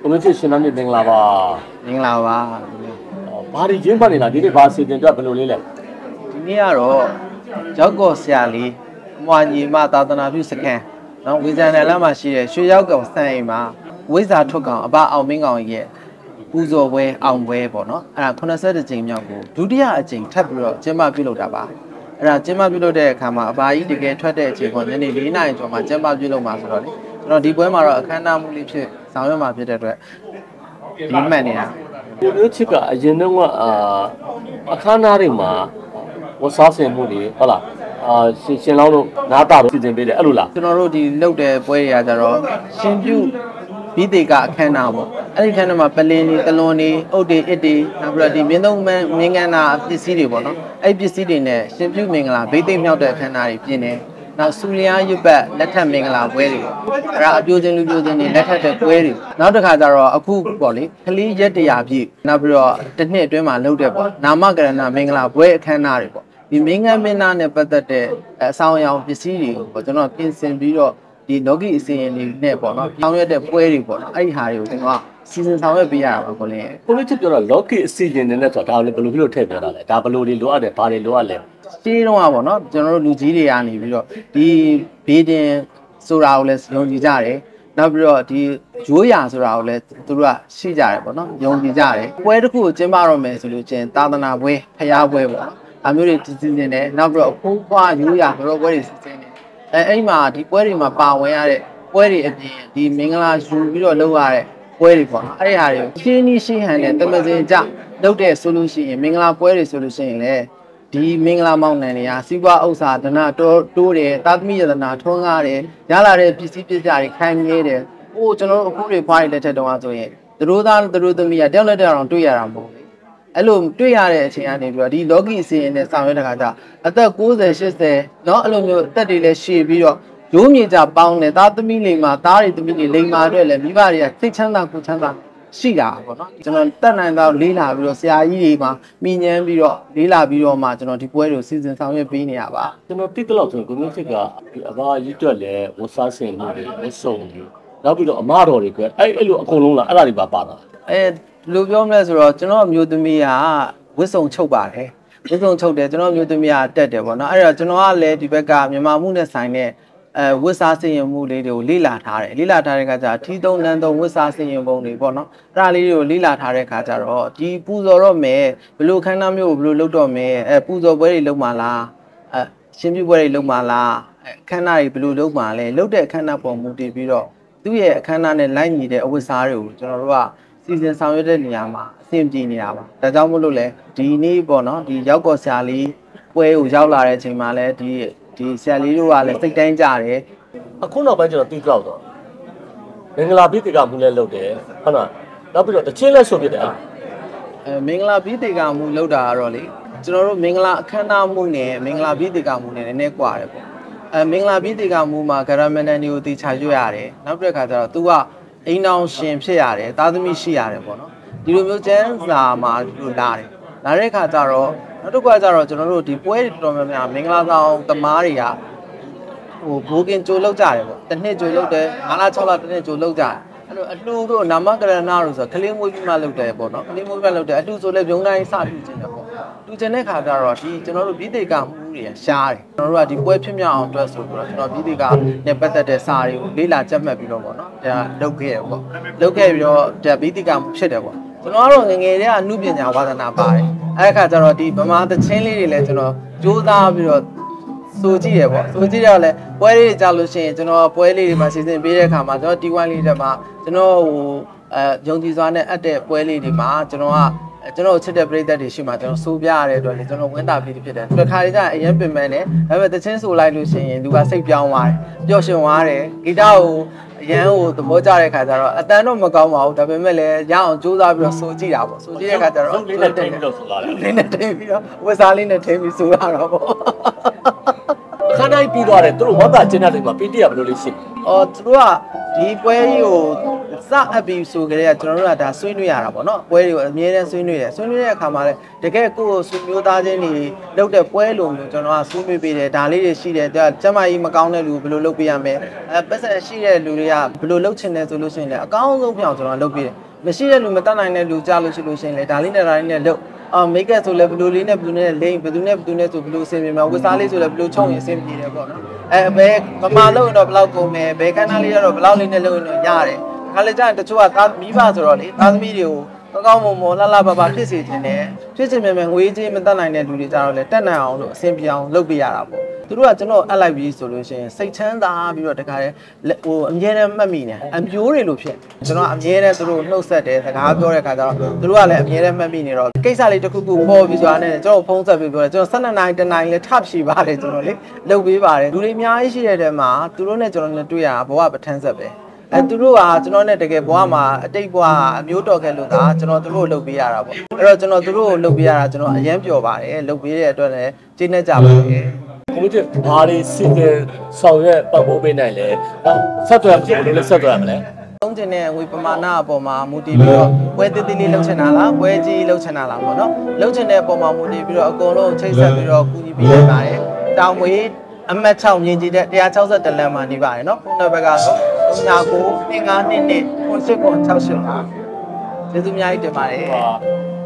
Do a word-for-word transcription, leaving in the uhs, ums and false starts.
我们去西南那边了吧？ 明啦吧？ 哦，巴黎金巴黎那地的巴西的这不努力嘞。 今年啊咯，这个夏里，我你嘛打算那去试看，然后为啥呢？那么是学校搞生意嘛，为啥出讲把澳门讲嘢？ပူဇော်ပွဲအောင်ပွဲပေါ့နော်အဲ့ဒါခုနှစ်ဆယ့်တစ်ကြိမ်မြောက်ကိုဒုတိယအကြိမ်ထပ်ပြီးတော့ကျင်းပပြုလုပ်တာပါအဲ့ဒါကျင်းပပြုလုပ်တဲ့အခါမှာအပါကြီးတကယ်ထွက်တဲ့အချိန်ကညနေ၄နာရီကျော်မှာကျင်းပပြုလုပ်မှာဆိုတော့လေကျွန်တော်ဒီပွဲမှာတော့အခမ်းအနားမှုလေးဖြစ်ဆောင်ရွက်မှာဖြစ်တဲ့အတွက်ဒီမှတ်နေတာဒီလိုချစ်ကအရင်တော့အာအခမ်းအနားတွေမှာဝတ်စားဆင်မှုတွေဟုတ်လားအာရှင်ရှင်လောင်းတို့နားတာတို့စီစဉ်ပေးတယ်အဲ့လိုလားကျွန်တော်တို့ဒီလုပ်တဲ့ပွဲတွေကကြတော့ရှင်ပြုပြီးတေကအခမ်းအနားပေါ့အဲ့ဒီအခမ်းအနားမှာပလင်းတွေတလွန်တွေအုတ်တွေအစ်တွေနောက်ပြီးတော့ဒီမင်းသုံးမင်းမင်းကန်းနာပစ္စည်းတွေပေါ့နော်အဲ့ဒီပစ္စည်းတွေနဲ့ရှင်ပြုမင်္ဂလာဗိသိက်မြောက်တဲ့အခမ်းအနားတွေပြင်တယ်နောက်စူလျာရွတ်ပတ်လက်ထက်မင်္ဂလာပွဲတွေပေါ့အဲ့ဒါအပြိုချင်းလူပြိုချင်းတွေလက်ထက်တဲ့ပွဲတွေနောက်တစ်ခါကျတော့အခုပေါ့လေခလေးရက်တရာပြည့်နောက်ပြီးတော့တစ်နှစ်အတွင်းမှာလုပ်တဲ့ပေါ့နာမကရဏမင်္ဂလာပွဲအခမ်းအနားတွေပေါ့ဒီမင်းကန်းမင်းသားနဲ့ပတ်သက်တဲ့အဆောင်အယောင်ပစ္စည်းတွေကိုပေါ့ကျွန်တော်ပြင်ဆင်ပြီးတော့ဒီလောကီအစီအရင်တွေနဲ့ပေါ့နော်ဆောင်ရွက်တဲ့ပွဲတွေပေါ့နော်အဲ့ဒီဟာတွေကိုကျွန်တော်စီစဉ်ဆောင်ရွက်ပေးရတာပါကိုလင်းကိုလေးချစ်ပြောတော့လောကီအစီအရင်တွေနဲ့ဆိုတာဒါလည်းဘယ်လိုဖြစ်လို့ထည့်ပြောတာလဲဒါဘယ်လိုတွေလိုအပ်တယ်ဘာတွေလိုအပ်လဲရှင်းတော့ပေါ့နော်ကျွန်တော်တို့လူကြီးတွေကနေပြီးတော့ဒီဘေးတင်ဆိုတာကိုလည်းယုံကြည်ကြတယ်နောက်ပြီးတော့ဒီရိုးရာဆိုတာကိုလည်းသူတို့ကရှိကြတယ်ပေါ့နော်ယုံကြည်ကြတယ်ပွဲတစ်ခုကိုကျင်းပတော့မယ်ဆိုလို့ချင်းသာသနာပွဲဖျားပွဲပေါ့နော်အမျိုးတွေစီစဉ်နေတယ်နောက်ပြီးတော့အဖိုးဖွားရိုးရာဘရောပွဲတွေစီစဉ်နေအဲအဲ့မှာဒီပွဲတွေမှာပါဝင်ရတဲ့ပွဲတွေအပြင်ဒီမင်္ဂလာယူပြီးတော့လုပ်ရတဲ့ပွဲတွေပေါ့နော်အဲ့ဒီဟာတွေကိုရှင်းနီးရှင်းဟန်နဲ့တမစင်ကြလုပ်တဲ့ဆိုလို့ရှိရင်မင်္ဂလာပွဲတွေဆိုလို့ရှိရင်လည်းဒီမင်္ဂလာမောင်နှံတွေကစီးပွားဥစ္စာဒနာတိုးတိုးတယ်သာသမီယတနာထွန်းကားတယ်ရလာတဲ့ပစ္စည်းပစ္စည်းတွေခိုင်မြဲတယ်ဟိုကျွန်တော်တို့အခုတွေဖွားရတဲ့ထက်တုန်းကဆိုရင်သူတို့သားသူတို့သမီးကတယောက်လက်တယောက်အောင်တွေ့ရတာမဟုတ်ဘူးအဲ့လိုတွေ့ရတဲ့အချိန်ကနေပြီးတော့ဒီလောကီအစီအရင်နဲ့ဆောင်ရွက်တဲ့ခါကျအသက်၉၀ ၈၀เนาะအဲ့လိုမျိုးအသက်တွေလည်းရှည်ပြီးတော့ရိုးမြေကြပေါင်းတယ်သားသမီးလေးမှာသားတွေသမီးတွေလိမ်မာအတွက်လည်းမိဘတွေကစိတ်ချမ်းသာကိုချမ်းသာရှိတာပေါ့နော်ကျွန်တော်တက်နိုင်တော့လေးလာပြီးတော့ဆရာကြီးတွေမှာမိညမ်းပြီးတော့လေးလာပြီးတော့မှကျွန်တော်ဒီပွဲတွေကိုစီစဉ်ဆောင်ရွက်ပေးနေရပါကျွန်တော်တိတ်တော့ဆိုကိုမျိုးချစ်ကအဘာကြီးတွက်လဲဝတ်စားဆင်မှုတွေဝတ်စုံတွေနောက်ပြီးတော့အမတော်တွေကအဲ့အဲ့လိုအကုန်လုံးလားအဲ့ဒါတွေပါပါတာအဲလူပြောမလဲဆိုတော့ကျွန်တော်အမျိုးသမီးကဝတ်စုံချုပ်ပါတယ်ဝတ်စုံချုပ်တယ်ကျွန်တော်အမျိုးသမီးကတက်တယ်ပေါ့နော်အဲ့တော့ကျွန်တော်ကလည်းဒီဘက်ကမြန်မာမှုနဲ့ဆိုင်တဲ့အဲဝတ်စားစင်ရမှုလေးတွေကိုလေ့လာထားတယ်လေ့လာထားတဲ့အခါကျအထီးသုံးနန်းသုံးဝတ်စားစင်ရပုံတွေပေါ့နော်အဲ့ဒါလေးတွေကိုလေ့လာထားတဲ့အခါကျတော့ဒီပူဇော်တော့မယ်ဘယ်လိုခန္ဓာမျိုးကိုဘယ်လိုလုပ်တော့မယ်အဲပူဇော်ပွဲတွေလုပ်မှာလားအဲရှင်ပြုပွဲတွေလုပ်မှာလားအဲခန္ဓာတွေဘယ်လိုလုပ်မှာလဲလုပ်တဲ့ခန္ဓာပုံမူတည်ပြီးတော့သူ့ရဲ့အခန္ဓာနဲ့လိုက်ညီတဲ့အဝတ်စားတွေကိုကျွန်တော်တို့ကစီစဉ်ဆောင်ရွက်တဲ့နေရာမှာအဆင်ပြေနေတာပါဒါကြောင့်မို့လို့လဲဒီနေ့ပေါ့နော်ဒီရောက်ကော်ဆရာလေးပွဲကိုရောက်လာတဲ့အချိန်မှာလဲဒီဒီဆရာလေးတို့ကလည်းစိတ်တိုင်းကြတယ်အခုနောက်ပိုင်းကျွန်တော်တီးကြောက်တော့မင်္ဂလာပိဋကမှုလည်းလုပ်တယ်ဟုတ်လားနောက်ပြီးတော့တချင်းလည်းဆိုပြတယ်အဲမင်္ဂလာပိဋကမှုလုပ်တာကတော့လေကျွန်တော်တို့မင်္ဂလာအခမ်းအနားမှုနဲ့မင်္ဂလာပိဋကမှုနဲ့နည်းနည်းကွာတယ်ပေါ့အဲမင်္ဂလာပိဋကမှုမှာဂရမဏန်တွေကိုတေချာရွတ်ရတယ်နောက်တစ်ခါကျတော့ तू ကအိမ်တော်ရှင်ဖြစ်ရတယ်သားသမီးရှိရတယ်ပေါ့နော်ဒီလိုမျိုးကျန်းစာမှာလို့လာတယ်လာတဲ့ခါကျတော့နောက်တစ်ခါကျတော့ကျွန်တော်တို့ဒီပွဲတွေတော်တော်များများမင်္ဂလာဆောင်သမားတွေကဟိုဘိုးကင်ကြိုလောက်ကြတယ်ပေါ့တစ်နှစ်ကြိုလောက်တယ်၅လ၆လတစ်နှစ်ကြိုလောက်ကြတယ်အဲ့လိုအလှတို့နာမကရဏတို့ဆိုကလေးမွေးပြီးမှလောက်တယ်ပေါ့နော်ကလေးမွေးပြီးလောက်တယ်အလှဆိုလည်းဘုံတိုင်းစပြုခြင်းတယ်ပေါ့တူကျင်တဲ့ခါကျတော့ဒီကျွန်တော်တို့ပြည်တေကမှုတွေရှားတယ်ကျွန်တော်တို့ကဒီပွဲဖြစ်မြောက်အောင်အတွက်ဆိုပြီးတော့ကျွန်တော်ပြည်တေကနဲ့ပတ်သက်တဲ့စာတွေကိုလေးလာကြက်မှတ်ပြီးတော့ပေါ့နော်ဒါလုပ်ခဲ့ရပေါ့လုပ်ခဲ့ပြီးတော့ဒါပြည်တေကမှုဖြစ်တယ်ပေါ့ကျွန်တော်ကတော့ငငယ်တည်းကအမှုပညာဝါသနာပါတယ်အဲ့ခါကျတော့ဒီဗမာသချင်းလေးတွေလည်းကျွန်တော်ကြိုးစားပြီးတော့ဆိုကြည့်ရပေါ့ဆိုကြည့်တော့လဲပွဲလေးတွေကြာလို့ရှိရင်ကျွန်တော်ပွဲလေးတွေမှာစီစဉ်ပေးတဲ့အခါမှာကျွန်တော်တီဝိုင်းလေးတွေမှာကျွန်တော်ဟိုအဲယုံကြည်စွာနဲ့အပ်တဲ့ပွဲလေးတွေမှာကျွန်တော်ကကျွန်တော်ချစ်တဲ့ပရိသတ်တွေရှိမှကျွန်တော်စိုးပြရတဲ့အတွက်လေကျွန်တော်ဝင်းတာပြီးဖြစ်တယ်ဒီခါလေးကျရင်အရင်ပင်ပန်းတယ်ဒါပေမဲ့တချင်းဆိုလိုက်လို့ရှိရင်လူကစိတ်ပြောင်းသွားတယ်ပျော်ရွှင်သွားတယ်ဂီတကိုအရန်ကိုသဘောကျတဲ့ခါကျတော့အတန်တော့မကောင်းပါဘူးဒါပေမဲ့လည်းရအောင်ကြိုးစားပြီးတော့ဆိုကြည့်တာပေါ့ဆိုကြည့်တဲ့ခါကျတော့လေးနဲ့ထိပြီးတော့ဆိုလာတယ်လေးနဲ့ထိပြီးတော့ဝက်စားလေးနဲ့ထိပြီးဆိုရတာပေါ့ခန္ဓာပြီးသွားတယ်သူတို့ဝတ်တာကျင်းတဲ့မှာပီတီကဘယ်လိုလေးရှိလဲအော်သူတို့ကဒီပွဲကြီးကိုစအပ်ပြီးဆိုကြတဲ့ကျွန်တော်တို့ကဒါဆွေးနွေးရတာပေါ့နော်ပွဲတွေကိုအမြဲတမ်းဆွေးနွေးတယ်ဆွေးနွေးတဲ့အခါမှာလည်းတကယ်ကိုယ်ဆွေမျိုးသားချင်းတွေလုပ်တဲ့ပွဲလိုမျိုးကျွန်တော်ကဆွေးနွေးပေးတယ်ဒါလေးတွေရှိတယ်ကျမကြီးမကောင်းတဲ့လူဘယ်လိုလုပ်ပေးရမလဲအဲပတ်သက်ရှိတဲ့လူတွေကဘယ်လိုလုပ်ချင်တယ်ဆိုလို့ရှိရင်လည်းအကောင်းဆုံးပြောင်းကျွန်တော်လုပ်ပေးတယ်မရှိတဲ့လူမတတ်နိုင်တဲ့လူကြားလို့ရှိလို့ရှိရင်လည်းဒါလေးနဲ့ဒါလေးနဲ့လုပ်အော်မိတ်ကပ်ဆိုလည်းဘယ်လိုလေးနဲ့ဘယ်လိုနဲ့လိမ့်ဘယ်သူနဲ့ဘယ်သူနဲ့ဆိုဘယ်လိုအဆင်ပြေမှာဝတ်စားလေးဆိုလည်းဘယ်လိုချုံရင်အဆင်ပြေတယ်ပေါ့နော်အဲဘယ်မမလို့တော့ဘယ်လောက်ကုန်မယ်ဘယ်ခန်းသားလေးတော့ဘယ်လောက်လေးနဲ့လုပ်ရင်တော့ရတယ်ခါလေကျရင်တချို့ကသားမိဘဆိုတော့လေသားသမီးတွေကိုကောင်းကောင်းမွန်မွန်လှလှပပဖြစ်စေခြင်းနဲ့ဖြစ်ခြင်းမြန်မြန်ငွေကြေးမတတ်နိုင်တဲ့လူတွေကြတော့လေတက်နိုင်အောင်လို့အဆင်ပြေအောင်လုပ်ပေးရတာပေါ့သူတို့ကကျွန်တော်အပ်လိုက်ပြီးဆိုလို့ရှိရင်စိတ်ချမ်းသာပြီးတော့တခါလေဟိုအမြဲတမ်းမှတ်မိနေအမျိုးတွေလို့ဖြစ်ကျွန်တော်အမြဲတမ်းသူတို့နှုတ်ဆက်တယ်စကားပြောတဲ့ခါကျတော့သူတို့ကလည်းအမြဲတမ်းမှတ်မိနေတော့ကိစ္စလေးတစ်ခုခုပေါ်ပြီးဆိုတာနဲ့ကျွန်တော်ဖုန်းဆက်ပြီးပြောတယ်ကျွန်တော်၁၂နာရီတနာရီလေးထပ်ဖြေပါတယ်ကျွန်တော်လေလုပ်ပေးပါတယ်လူတွေအများကြီးရှိတဲ့တဲမှာသူတို့နဲ့ကျွန်တော်နဲ့တွေ့ရတာဘဝပဋ္ဌာန်းဆက်ပဲအဲသူတို့ကကျွန်တော်နဲ့တကယ်ဘဝမှာအတိတ်ဘဝအမျိုးတော်ခဲ့လို့သာကျွန်တော်သူတို့ကိုလုပ်ပေးရတာပေါ့အဲ့တော့ကျွန်တော်သူတို့ကိုလုပ်ပေးရတာကျွန်တော်အရင်ပျော်ပါတယ်လုပ်ပေးတဲ့အတွက်လည်းကျေးနပ်ကြပါတယ်ကိုမစ်ဘာတွေစီစဉ်ဆောင်ရွက်ပတ်ဖို့ပေးနိုင်လဲဆက်သွယ်ဘယ်လိုလဲဆက်သွယ်ရမလဲသုံးကျင်တဲ့ငွေပမာဏအပေါ်မှာမူတည်ပြီးတော့ပွဲသေးသေးလေးလှုပ်ချင်တာလားပွဲကြီးလှုပ်ချင်တာလားပေါ့နော်လှုပ်ချင်တဲ့အပေါ်မှာမူတည်ပြီးတော့အကုန်လုံးချိတ်ဆက်ပြီးတော့ကူညီပေးလိုက်ပါတယ်တောင်မွေအမတ်၆မြင်ကြည့်တဲ့one sixtyလမ်းမှာနေပါတယ်နော်ဖုန်းနံပါတ်ကတော့၃၉၉ ၂၅၂၂ ခုနှစ်ကို၆၈ပါကျေးဇူးအများကြီးတင်ပါတယ်